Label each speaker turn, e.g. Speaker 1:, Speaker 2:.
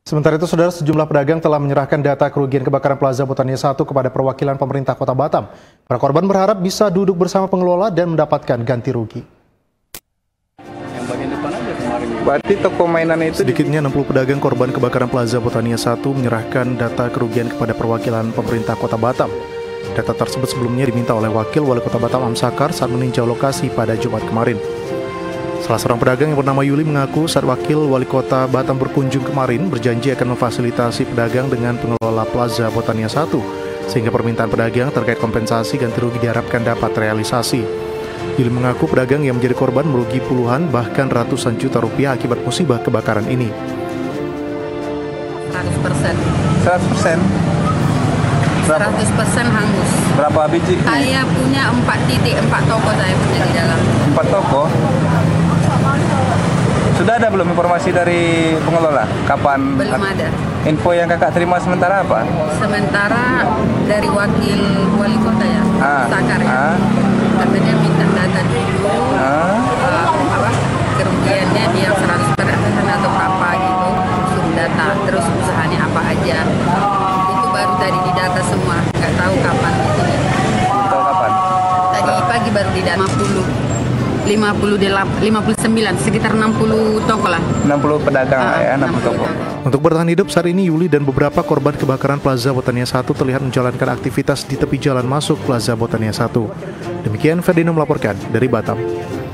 Speaker 1: Sementara itu, saudara, sejumlah pedagang telah menyerahkan data kerugian kebakaran Plaza Botania 1 kepada perwakilan pemerintah Kota Batam. Para korban berharap bisa duduk bersama pengelola dan mendapatkan ganti rugi.
Speaker 2: Berarti toko mainan itu
Speaker 1: sedikitnya 60 pedagang korban kebakaran Plaza Botania 1 menyerahkan data kerugian kepada perwakilan pemerintah Kota Batam. Data tersebut sebelumnya diminta oleh Wakil Wali Kota Batam Amsakar saat meninjau lokasi pada Jumat kemarin. Salah seorang pedagang yang bernama Yuli mengaku saat Wakil Wali Kota Batam berkunjung kemarin berjanji akan memfasilitasi pedagang dengan pengelola Plaza Botania 1 sehingga permintaan pedagang terkait kompensasi ganti rugi diharapkan dapat terrealisasi. Yuli mengaku pedagang yang menjadi korban merugi puluhan bahkan ratusan juta rupiah akibat musibah kebakaran ini.
Speaker 3: 100%.
Speaker 2: 100%?
Speaker 3: 100% hangus.
Speaker 2: Berapa biji?
Speaker 3: Saya punya 4 toko saya punya di dalam.
Speaker 2: 4 toko? Sudah ada belum informasi dari pengelola? Kapan?
Speaker 3: Belum ada.
Speaker 2: Info yang kakak terima sementara apa?
Speaker 3: Sementara dari wakil wali kota ya, Sakar ya. Katanya minta data dulu, kerugiannya dia 100% atau berapa gitu, suruh data, terus usahanya apa aja. Itu baru tadi didata semua, nggak tahu kapan gitu.
Speaker 2: Tahu kapan?
Speaker 3: Tadi pagi baru didata 59, sekitar 60 toko lah.
Speaker 2: 60 pedagang ya, 60 toko.
Speaker 1: Untuk bertahan hidup saat ini, Yuli dan beberapa korban kebakaran Plaza Botania 1 terlihat menjalankan aktivitas di tepi jalan masuk Plaza Botania 1. Demikian Ferdinand melaporkan dari Batam.